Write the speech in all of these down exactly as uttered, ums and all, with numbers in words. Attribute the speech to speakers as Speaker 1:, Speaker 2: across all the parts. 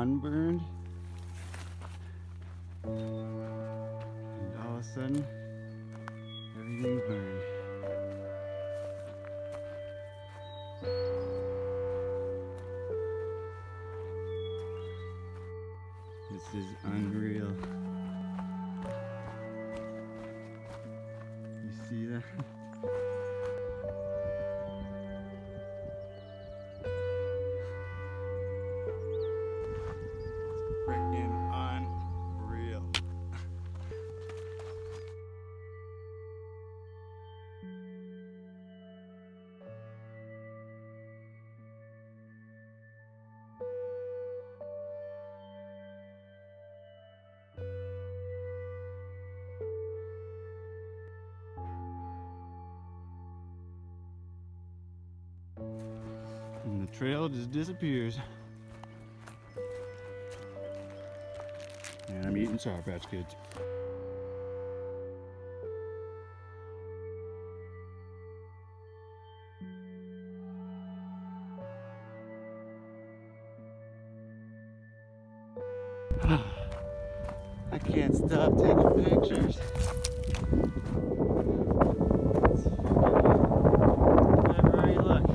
Speaker 1: sunburned. And all of a sudden, everything's burned. This is unreal. You see that? Freaking unreal. And the trail just disappears. And I'm eating Sour Patch Kids. I can't stop taking pictures. Everywhere you look.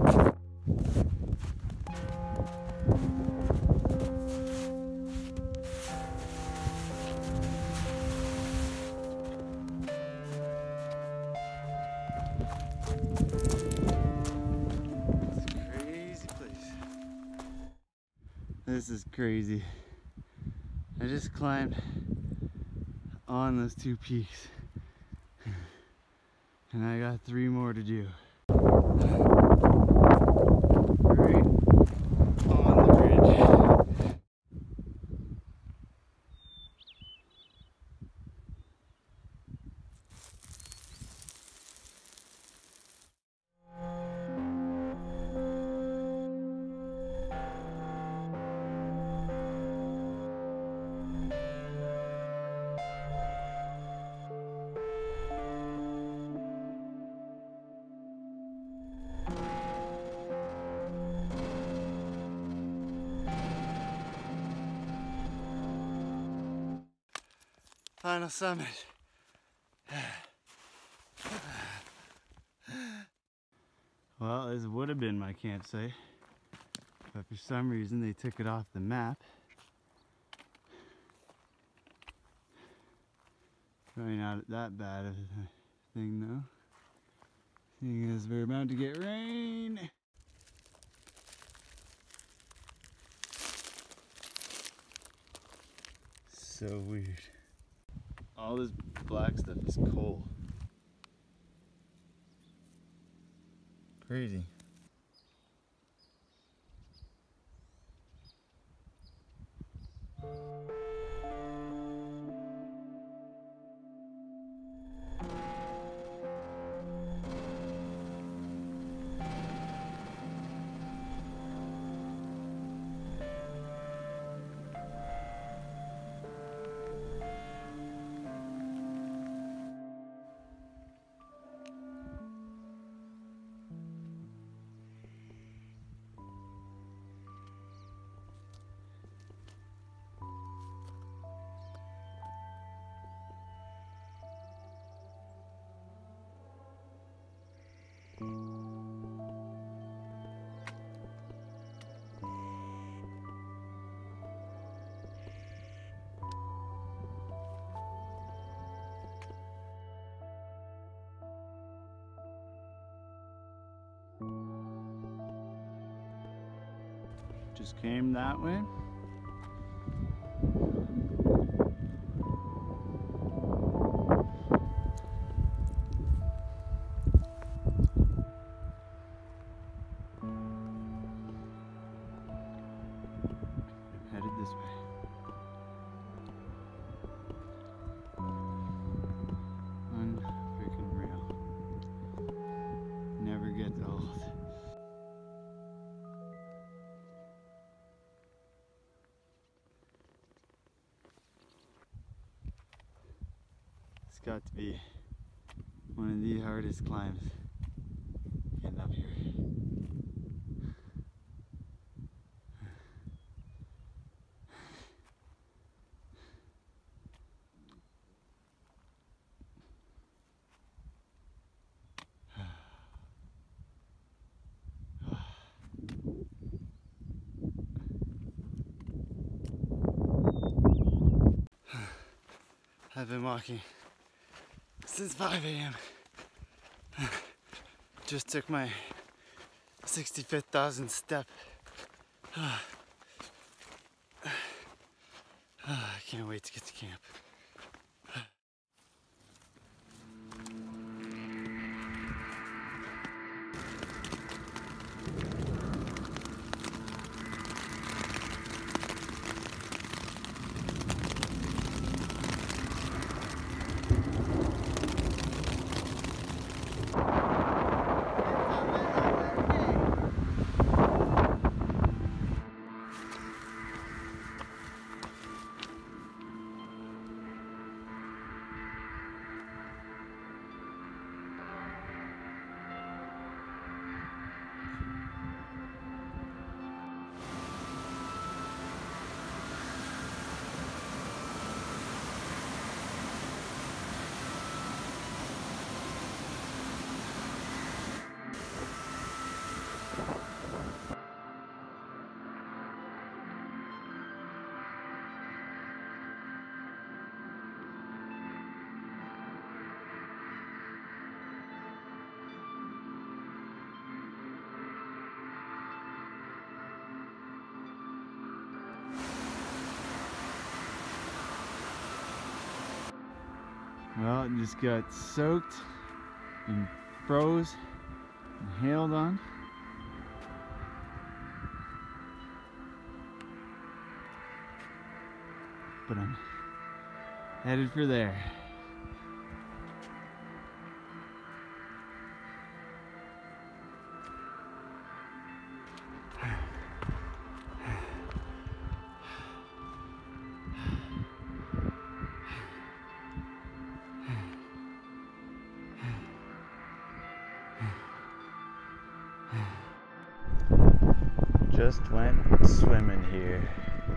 Speaker 1: This is crazy. I just climbed on those two peaks and I got three more to do. Right on the bridge. Final summit. Well, this would have been my campsite, but for some reason they took it off the map. Probably not that bad of a thing though, seeing as we're about to get rain. So weird. All this black stuff is coal. Crazy. Just came that way. Headed this way. Unfreaking real. Never gets old. It's got to be one of the hardest climbs getting up here. I've been walking since five A M Just took my sixty-fifth thousand step. I can't wait to get to camp. Well, it just got soaked and froze and hailed on. But I'm headed for there. Just went swimming here.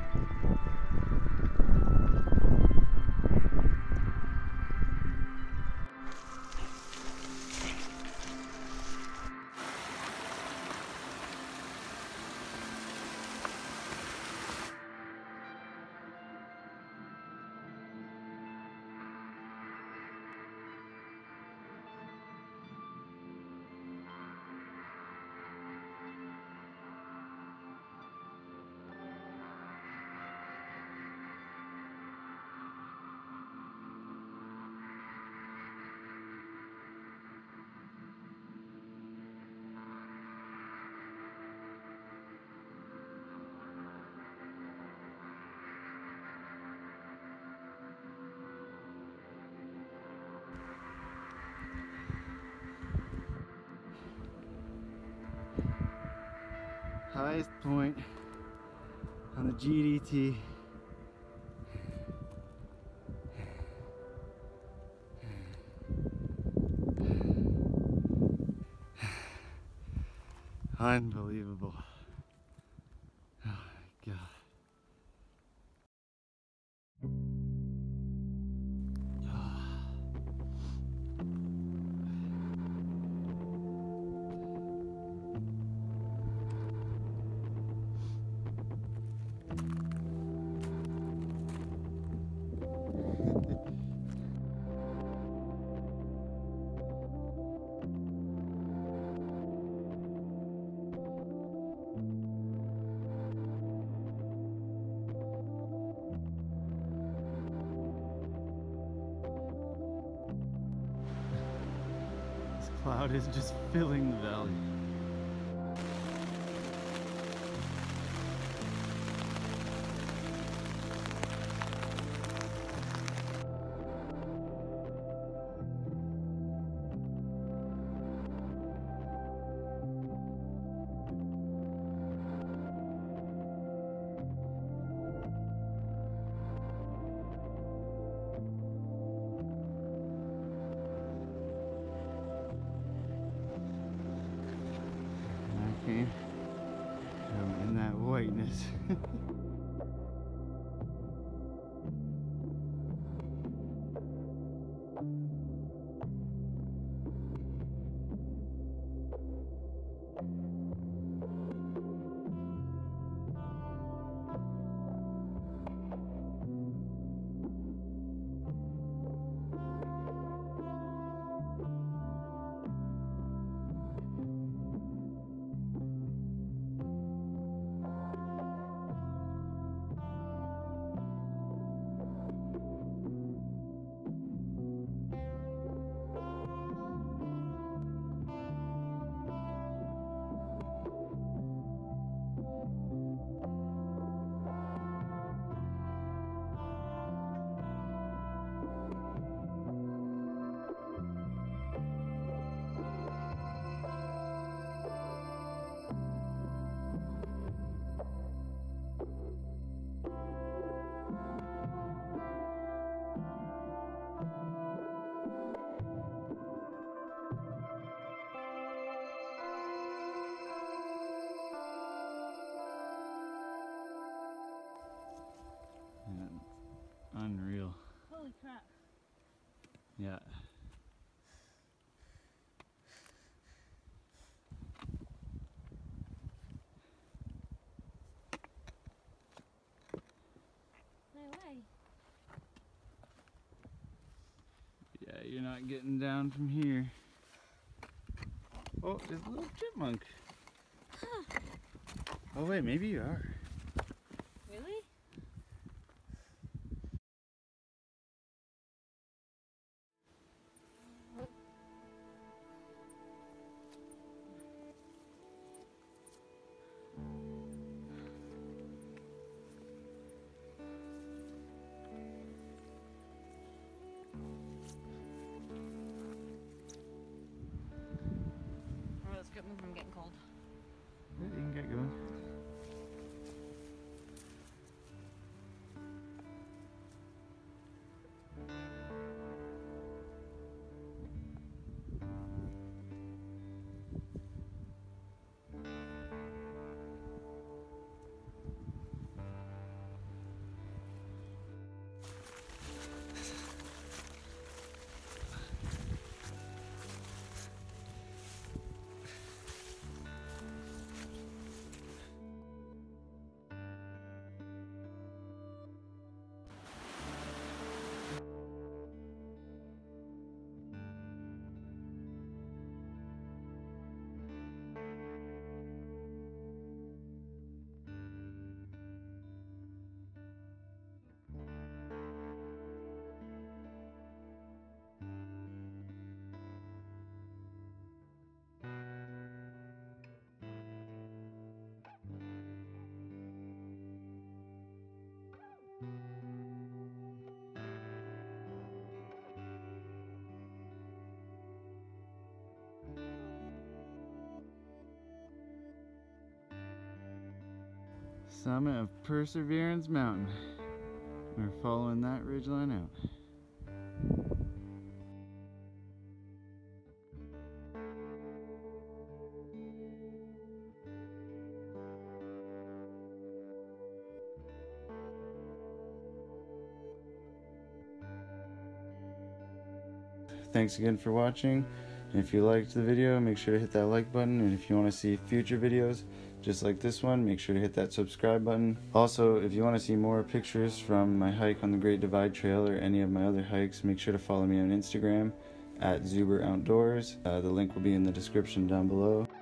Speaker 1: Highest point on the G D T. Unbelievable. Oh my God. Cloud is just filling the valley. Unreal.
Speaker 2: Holy crap.
Speaker 1: Yeah.
Speaker 2: No way.
Speaker 1: Yeah, you're not getting down from here. Oh, there's a little chipmunk.
Speaker 2: Huh.
Speaker 1: Oh wait, maybe you are.
Speaker 2: Really? Alright, let's get moving. I'm getting cold.
Speaker 1: Yeah, you can get going. Summit of Perseverance Mountain. We're following that ridgeline out. Thanks again for watching. And if you liked the video, make sure to hit that like button. And if you want to see future videos just like this one, make sure to hit that subscribe button. Also, if you want to see more pictures from my hike on the Great Divide Trail or any of my other hikes, make sure to follow me on Instagram at Zuber Outdoors. Uh, the link will be in the description down below.